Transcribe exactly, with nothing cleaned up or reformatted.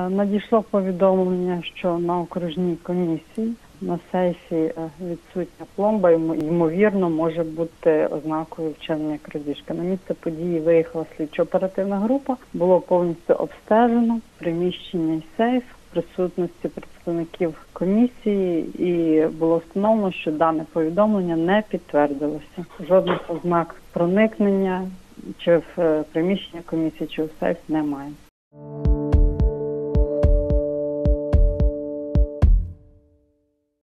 Надійшло повідомлення, що на окружній комісії на сейфі відсутня пломба, ймовірно, може бути ознакою вчинення крадіжки. На місце події виїхала слідчо-оперативна група, було повністю обстежено приміщення і сейф в присутності представників комісії, і було встановлено, що дане повідомлення не підтвердилося. Жодних ознак проникнення чи в приміщення комісії, чи в сейф немає.